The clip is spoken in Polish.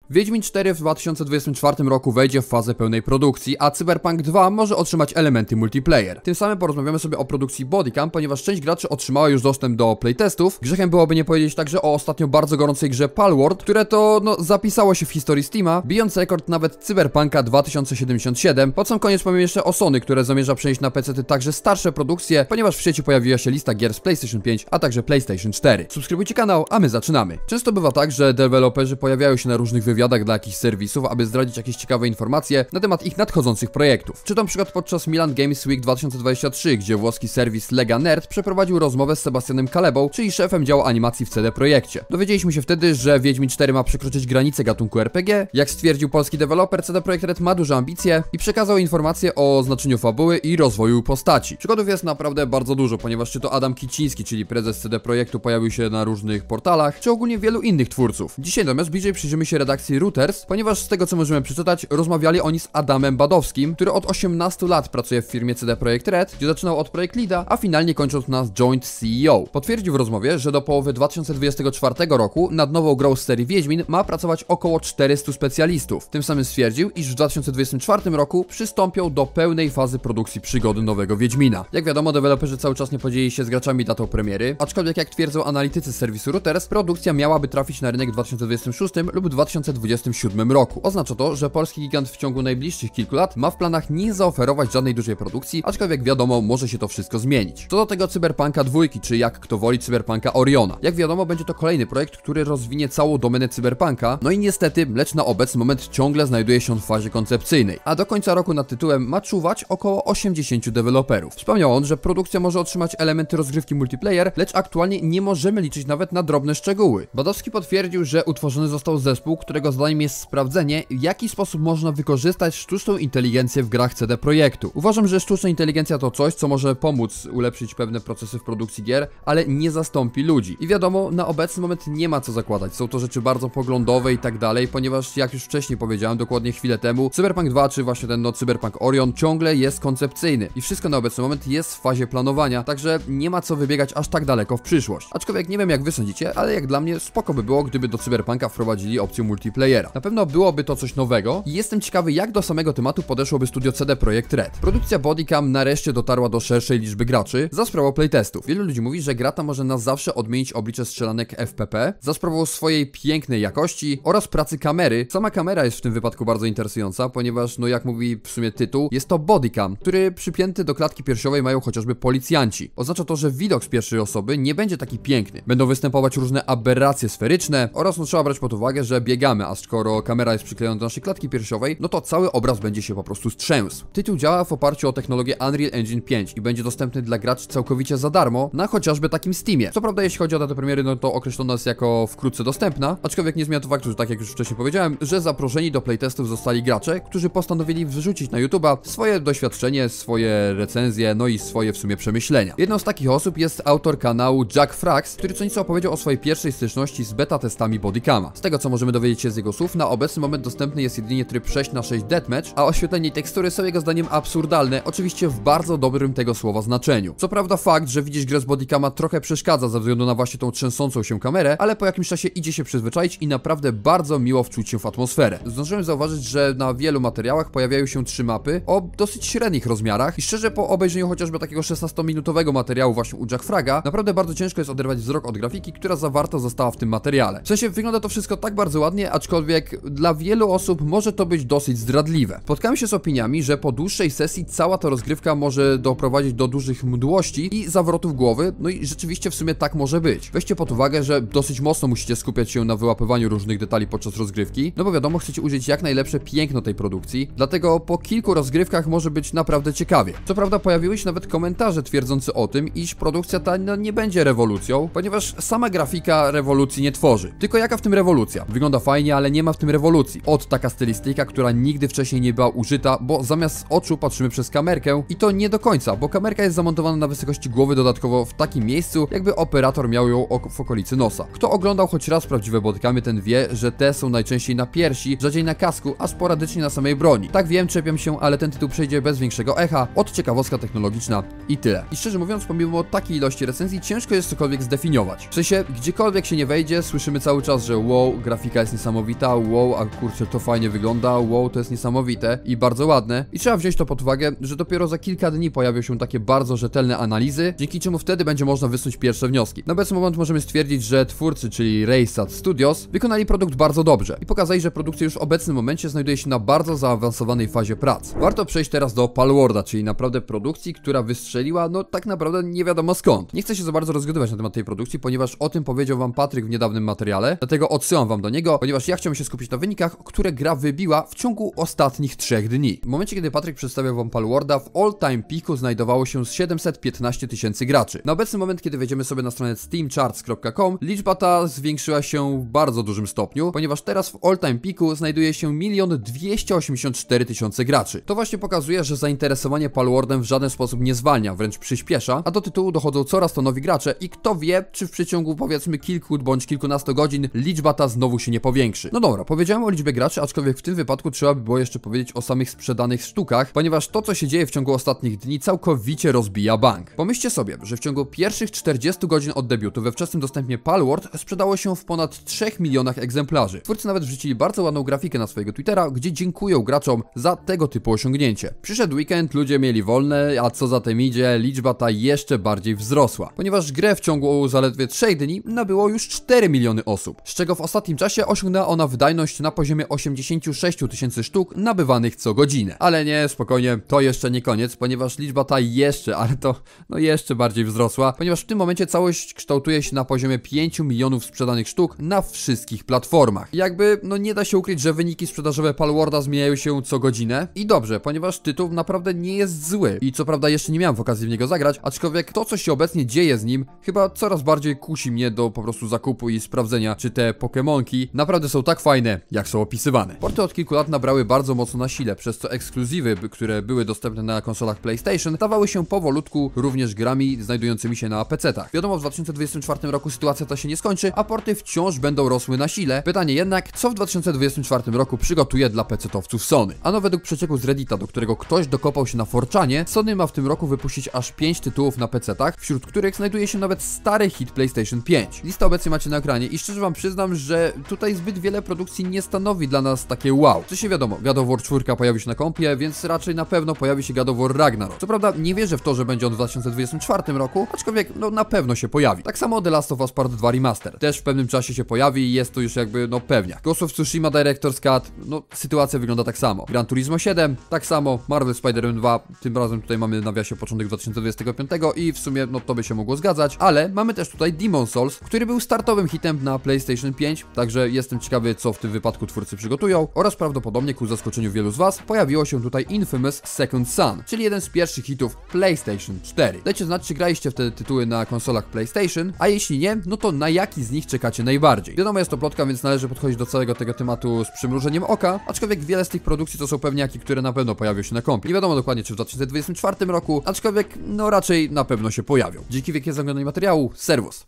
Wiedźmin 4 w 2024 roku wejdzie w fazę pełnej produkcji, a Cyberpunk 2 może otrzymać elementy multiplayer. Tym samym porozmawiamy sobie o produkcji Bodycam, ponieważ część graczy otrzymała już dostęp do playtestów. Grzechem byłoby nie powiedzieć także o ostatnio bardzo gorącej grze Palworld, które to zapisało się w historii Steama, bijąc rekord nawet Cyberpunka 2077. Pod sam koniec powiem jeszcze o Sony, które zamierza przenieść na PC także starsze produkcje, ponieważ w sieci pojawiła się lista gier z PlayStation 5, a także PlayStation 4. Subskrybujcie kanał, a my zaczynamy. Często bywa tak, że deweloperzy pojawiają się na różnych wywiadach dla jakichś serwisów, aby zdradzić jakieś ciekawe informacje na temat ich nadchodzących projektów. Czy to na przykład podczas Milan Games Week 2023, gdzie włoski serwis Lega Nerd przeprowadził rozmowę z Sebastianem Kalebą, czyli szefem działu animacji w CD Projekcie. Dowiedzieliśmy się wtedy, że Wiedźmin 4 ma przekroczyć granicę gatunku RPG. Jak stwierdził polski deweloper, CD Projekt Red ma duże ambicje i przekazał informacje o znaczeniu fabuły i rozwoju postaci. Przykładów jest naprawdę bardzo dużo, ponieważ czy to Adam Kiciński, czyli prezes CD Projektu, pojawił się na różnych portalach, czy ogólnie wielu innych twórców. Dzisiaj natomiast bliżej przyjrzymy się redakcji Reuters, ponieważ z tego co możemy przeczytać, rozmawiali oni z Adamem Badowskim, który od 18 lat pracuje w firmie CD Projekt Red, gdzie zaczynał od Projekt Leada, a finalnie kończąc na Joint CEO. Potwierdził w rozmowie, że do połowy 2024 roku nad nową grą z serii Wiedźmin ma pracować około 400 specjalistów. Tym samym stwierdził, iż w 2024 roku przystąpią do pełnej fazy produkcji przygody nowego Wiedźmina. Jak wiadomo, deweloperzy cały czas nie podzielili się z graczami datą premiery, aczkolwiek jak twierdzą analitycy z serwisu Reuters, produkcja miałaby trafić na rynek w 2026 lub 2027 roku. Oznacza to, że polski gigant w ciągu najbliższych kilku lat ma w planach nie zaoferować żadnej dużej produkcji, aczkolwiek wiadomo, może się to wszystko zmienić. Co do tego Cyberpunka 2, czy jak kto woli Cyberpunka Oriona. Jak wiadomo, będzie to kolejny projekt, który rozwinie całą domenę Cyberpunka, no i niestety, lecz na obecny moment ciągle znajduje się w fazie koncepcyjnej, a do końca roku nad tytułem ma czuwać około 80 deweloperów. Wspomniał on, że produkcja może otrzymać elementy rozgrywki multiplayer, lecz aktualnie nie możemy liczyć nawet na drobne szczegóły. Badowski potwierdził, że utworzony został zespół, którego zadaniem jest sprawdzenie, w jaki sposób można wykorzystać sztuczną inteligencję w grach CD Projektu. Uważam, że sztuczna inteligencja to coś, co może pomóc ulepszyć pewne procesy w produkcji gier, ale nie zastąpi ludzi. I wiadomo, na obecny moment nie ma co zakładać. Są to rzeczy bardzo poglądowe i tak dalej, ponieważ jak już wcześniej powiedziałem, dokładnie chwilę temu, Cyberpunk 2 czy właśnie ten Cyberpunk Orion ciągle jest koncepcyjny i wszystko na obecny moment jest w fazie planowania, także nie ma co wybiegać aż tak daleko w przyszłość. Aczkolwiek nie wiem jak wy sądzicie, ale jak dla mnie spoko by było, gdyby do Cyberpunka wprowadzili opcję multiplayera. Na pewno byłoby to coś nowego i jestem ciekawy, jak do samego tematu podeszłoby studio CD Projekt Red. Produkcja Bodycam nareszcie dotarła do szerszej liczby graczy za sprawą playtestów. Wielu ludzi mówi, że gra ta może na zawsze odmienić oblicze strzelanek FPP za sprawą swojej pięknej jakości oraz pracy kamery. Sama kamera jest w tym wypadku bardzo interesująca, ponieważ jak mówi w sumie tytuł, jest to bodycam, który przypięty do klatki piersiowej mają chociażby policjanci. Oznacza to, że widok z pierwszej osoby nie będzie taki piękny. Będą występować różne aberracje sferyczne oraz trzeba brać pod uwagę, że biegamy, a skoro kamera jest przyklejona do naszej klatki piersiowej, to cały obraz będzie się po prostu strzęsł. Tytuł działa w oparciu o technologię Unreal Engine 5 i będzie dostępny dla graczy całkowicie za darmo na chociażby takim Steamie. Co prawda jeśli chodzi o datę premiery, to określona jest jako wkrótce dostępna, aczkolwiek nie zmienia to faktu, że tak jak już wcześniej powiedziałem, że zaproszeni do playtestów zostali gracze, którzy postanowili wrzucić na YouTube'a swoje doświadczenie, swoje recenzje, i swoje w sumie przemyślenia. Jedną z takich osób jest autor kanału Jack Frax, który co nieco opowiedział o swojej pierwszej styczności z beta testami Bodycama. Z tego co możemy dowiedzieć się z jego słów, na obecny moment dostępny jest jedynie tryb 6:6 Deathmatch, a oświetlenie i tekstury są jego zdaniem absurdalne, oczywiście w bardzo dobrym tego słowa znaczeniu. Co prawda fakt, że widzieć grę z Bodycama trochę przeszkadza ze względu na właśnie tą trzęsącą się kamerę, ale po jakimś czasie idzie się przyzwyczaić i naprawdę bardzo miło wczuć się w atmosferę. Zdążyłem zauważyć, że na wielu materiałach pojawiają się 3 mapy o dosyć średnich rozmiarach i szczerze po obejrzeniu chociażby takiego 16-minutowego materiału właśnie u Jack Fraga, naprawdę bardzo ciężko jest oderwać wzrok od grafiki, która zawarta została w tym materiale. W sensie wygląda to wszystko tak bardzo ładnie, aczkolwiek dla wielu osób może to być dosyć zdradliwe. Spotkałem się z opiniami, że po dłuższej sesji cała ta rozgrywka może doprowadzić do dużych mdłości i zawrotów głowy, i rzeczywiście w sumie tak może być. Weźcie pod uwagę, że dosyć mocno musicie skupiać się na wyłapywaniu różnych detali podczas rozgrywki, bo wiadomo, chcecie użyć jak najlepsze piękno tej produkcji, dlatego po kilku rozgrywkach może być naprawdę ciekawie. Co prawda pojawiły się nawet komentarze twierdzące o tym, iż produkcja ta nie będzie rewolucją, ponieważ sama grafika rewolucji nie tworzy. Tylko jaka w tym rewolucja? Wygląda fajnie, ale nie ma w tym rewolucji. Taka stylistyka, która nigdy wcześniej nie była użyta, bo zamiast oczu patrzymy przez kamerkę i to nie do końca, bo kamerka jest zamontowana na wysokości głowy dodatkowo w takim miejscu, jakby operator miał ją w okolicy nosa. Kto oglądał choć raz prawdziwe bodycamy, ten wie, że te są najczęściej na piersi, rzadziej na kasku, a sporadycznie na samej broni. Tak wiem, czepiam się, ale ten tytuł przejdzie bez większego echa, od ciekawostka technologiczna i tyle. I szczerze mówiąc, pomimo takiej ilości recenzji, ciężko jest cokolwiek zdefiniować. W sensie, gdziekolwiek się nie wejdzie, słyszymy cały czas, że wow, grafika jest niesamowita. niesamowita, wow, a kurczę, to fajnie wygląda, wow, to jest niesamowite i bardzo ładne. I trzeba wziąć to pod uwagę, że dopiero za kilka dni pojawią się takie bardzo rzetelne analizy, dzięki czemu wtedy będzie można wysnuć pierwsze wnioski. Na obecny moment możemy stwierdzić, że twórcy, czyli Raysat Studios, wykonali produkt bardzo dobrze i pokazali, że produkcja już w obecnym momencie znajduje się na bardzo zaawansowanej fazie prac. Warto przejść teraz do Palworlda, czyli naprawdę produkcji, która wystrzeliła, no tak naprawdę nie wiadomo skąd. Nie chcę się za bardzo rozgadywać na temat tej produkcji, ponieważ o tym powiedział wam Patryk w niedawnym materiale, dlatego odsyłam wam do niego, ponieważ ja chciałem się skupić na wynikach, które gra wybiła w ciągu ostatnich 3 dni. W momencie, kiedy Patryk przedstawiał wam Palworlda, w all-time peaku znajdowało się 715 tysięcy graczy. Na obecny moment, kiedy wejdziemy sobie na stronę steamcharts.com, liczba ta zwiększyła się w bardzo dużym stopniu, ponieważ teraz w all-time peaku znajduje się 1 284 000 graczy. To właśnie pokazuje, że zainteresowanie Palworldem w żaden sposób nie zwalnia, wręcz przyspiesza, a do tytułu dochodzą coraz to nowi gracze i kto wie, czy w przeciągu powiedzmy kilku bądź kilkunastu godzin liczba ta znowu się nie powiększy. No dobra, powiedziałem o liczbie graczy, aczkolwiek w tym wypadku trzeba by było jeszcze powiedzieć o samych sprzedanych sztukach, ponieważ to, co się dzieje w ciągu ostatnich dni, całkowicie rozbija bank. Pomyślcie sobie, że w ciągu pierwszych 40 godzin od debiutu we wczesnym dostępie Palworld sprzedało się w ponad 3 milionach egzemplarzy. Twórcy nawet wrzucili bardzo ładną grafikę na swojego Twittera, gdzie dziękują graczom za tego typu osiągnięcie. Przyszedł weekend, ludzie mieli wolne, a co za tym idzie, liczba ta jeszcze bardziej wzrosła, ponieważ grę w ciągu zaledwie 3 dni nabyło już 4 miliony osób, z czego w ostatnim czasie osiągnęła ona wydajność na poziomie 86 000 sztuk nabywanych co godzinę. Ale nie, spokojnie, to jeszcze nie koniec, ponieważ liczba ta jeszcze, ale to no jeszcze bardziej wzrosła, ponieważ w tym momencie całość kształtuje się na poziomie 5 milionów sprzedanych sztuk na wszystkich platformach. I jakby, no nie da się ukryć, że wyniki sprzedażowe Palworlda zmieniają się co godzinę i dobrze, ponieważ tytuł naprawdę nie jest zły i co prawda jeszcze nie miałem okazji w niego zagrać, aczkolwiek to, co się obecnie dzieje z nim, chyba coraz bardziej kusi mnie do po prostu zakupu i sprawdzenia, czy te Pokemonki naprawdę są tak fajne, jak są opisywane. Porty od kilku lat nabrały bardzo mocno na sile, przez co ekskluzywy, które były dostępne na konsolach PlayStation, stawały się powolutku również grami znajdującymi się na PC-tach. Wiadomo, w 2024 roku sytuacja ta się nie skończy, a porty wciąż będą rosły na sile. Pytanie jednak, co w 2024 roku przygotuje dla PC-towców Sony? Ano według przecieku z Reddita, do którego ktoś dokopał się na 4chanie, Sony ma w tym roku wypuścić aż 5 tytułów na PC-tach, wśród których znajduje się nawet stary hit PlayStation 5. Listę obecnie macie na ekranie i szczerze wam przyznam, że tutaj zbyt wiele produkcji nie stanowi dla nas takie wow. Co się wiadomo, God of War 4 pojawi się na kompie, więc raczej na pewno pojawi się God of War Ragnarok. Co prawda nie wierzę w to, że będzie on w 2024 roku, aczkolwiek no na pewno się pojawi. Tak samo The Last of Us Part 2 Remaster też w pewnym czasie się pojawi i jest to już jakby no pewniak. Ghost of Tsushima Director's Cut, no sytuacja wygląda tak samo. Gran Turismo 7, tak samo. Marvel Spider-Man 2, tym razem tutaj mamy na nawiasie początek 2025 i w sumie no to by się mogło zgadzać, ale mamy też tutaj Demon's Souls, który był startowym hitem na PlayStation 5, także jestem ciekawy, co w tym wypadku twórcy przygotują, oraz prawdopodobnie ku zaskoczeniu wielu z was pojawiło się tutaj Infamous Second Son, czyli jeden z pierwszych hitów PlayStation 4. Dajcie znać, czy graliście w te tytuły na konsolach PlayStation, a jeśli nie, no to na jaki z nich czekacie najbardziej. Wiadomo, jest to plotka, więc należy podchodzić do całego tego tematu z przymrużeniem oka, aczkolwiek wiele z tych produkcji to są pewniaki, które na pewno pojawią się na kompie. Nie wiadomo dokładnie, czy w 2024 roku, aczkolwiek no raczej na pewno się pojawią. Dzięki wielkie za oglądanie materiału, serwus!